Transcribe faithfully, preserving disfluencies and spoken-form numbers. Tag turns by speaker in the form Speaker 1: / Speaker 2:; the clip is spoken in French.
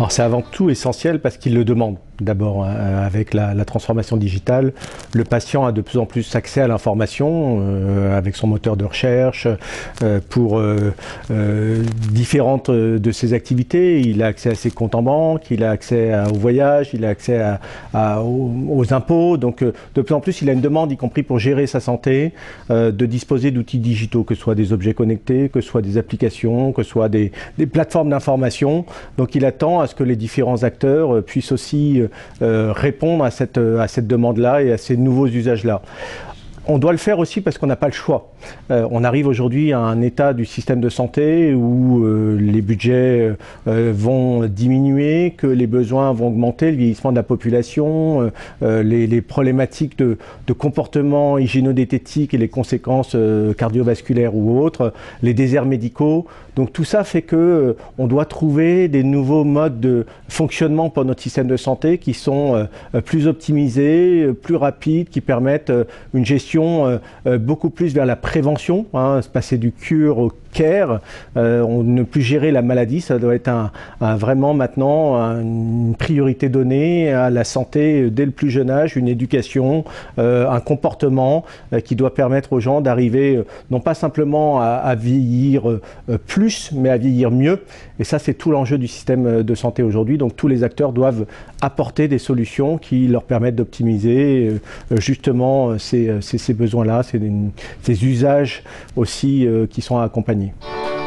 Speaker 1: Alors c'est avant tout essentiel parce qu'il le demande. D'abord, euh, avec la, la transformation digitale, le patient a de plus en plus accès à l'information euh, avec son moteur de recherche euh, pour euh, euh, différentes de ses activités. Il a accès à ses comptes en banque, il a accès à, au voyage, il a accès à, à, aux, aux impôts. Donc euh, de plus en plus, il a une demande, y compris pour gérer sa santé, euh, de disposer d'outils digitaux, que ce soit des objets connectés, que ce soit des applications, que ce soit des, des plateformes d'information. Donc il attend à ce que les différents acteurs euh, puissent aussi euh, Euh, répondre à cette, à cette demande-là et à ces nouveaux usages-là. On doit le faire aussi parce qu'on n'a pas le choix. Euh, on arrive aujourd'hui à un état du système de santé où euh, les budgets euh, vont diminuer, que les besoins vont augmenter, le vieillissement de la population, euh, les, les problématiques de, de comportement hygiéno-diététique et les conséquences euh, cardiovasculaires ou autres, les déserts médicaux. Donc tout ça fait que euh, on doit trouver des nouveaux modes de fonctionnement pour notre système de santé qui sont euh, plus optimisés, plus rapides, qui permettent euh, une gestion Euh, beaucoup plus vers la prévention, hein, se passer du cure au care, euh, on ne plus gérer la maladie, ça doit être un, un, vraiment maintenant une priorité donnée à la santé dès le plus jeune âge, une éducation, euh, un comportement euh, qui doit permettre aux gens d'arriver euh, non pas simplement à, à vieillir euh, plus, mais à vieillir mieux. Et ça, c'est tout l'enjeu du système de santé aujourd'hui. Donc tous les acteurs doivent apporter des solutions qui leur permettent d'optimiser euh, justement ces, ces, ces besoins-là, ces, ces usages aussi euh, qui sont accompagnés.